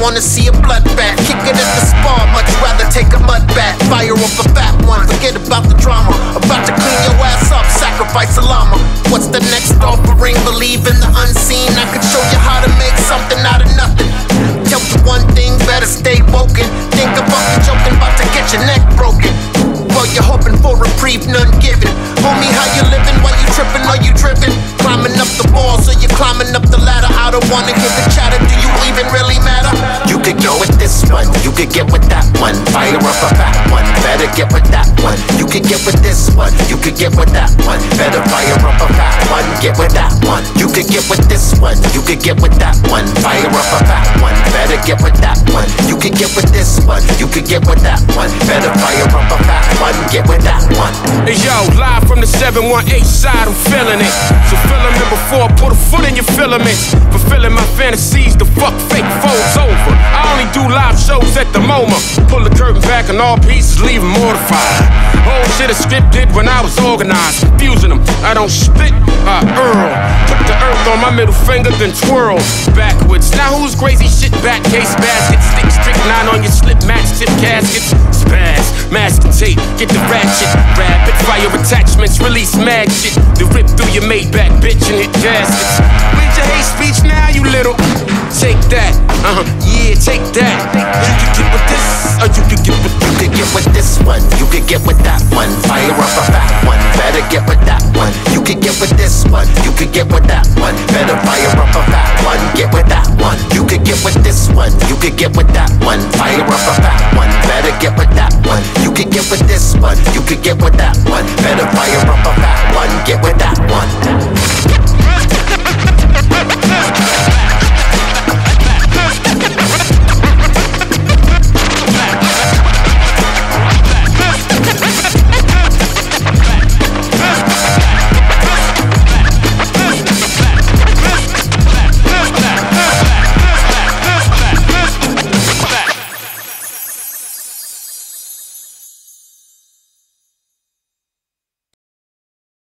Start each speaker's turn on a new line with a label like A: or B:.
A: wanna see a bloodbath. Kick it at the spar, much rather take a mud bath. Fire up a fat one, forget about the drama. About to clean your ass up, sacrifice a llama. What's the next offering? Believe in the unseen. I could show you how to make something out of nothing. Tell you one thing, better stay woken. Think about the joking, about to get your neck broken. While you're hoping for reprieve, none given. Homie, how you living while you tripping? Are you driven? Climbing up the wall, so you're climbing up the ladder. I don't wanna hear the chatter, do you even really matter? You could go with this one, you could get with that one. Fire up a fat one, better get with that one. You could get with this one, you could get with that one. Better fire up a fat one, get with that one. You could get with this one, you could get with that one. Fire up a fat one, better get with that one. You could get with this one, you could get with that one. Better fire up a fat one, get with that one.
B: Hey yo, live from the 718 side, I'm feeling it. So filament before I put a foot in your filaments. Fulfilling my fantasies, the fuck fake foes over. I only do live shows at the MoMA. Pull the curtain back and all pieces, leave them mortified. Whole shit is scripted when I was organized. Confusing them, I don't spit, I Earl. Put the earth on my middle finger, then twirl backwards. Now who's crazy shit? Back case basket, stick strychnine on your slip match, tip caskets. Spaz, mask and tape, get the ratchet. Rapid fire attachments, release mad shit. To rip through your Maybach, bitch, and hit gaskets. Read your hate speech now, you little. Take that, yeah, take that. You can get with this, or you can get with.
A: You could get with this one, you could get with that one. Fire up a fat one, better get with that one. You could get with this one, you could get with that one. Better fire up a fat one, get with that one. You could get with this one, you could get with that one. Fire up a fat one, better get with that one. You could get with this one, you could get with that one. Better fire up a fat one, get with that one.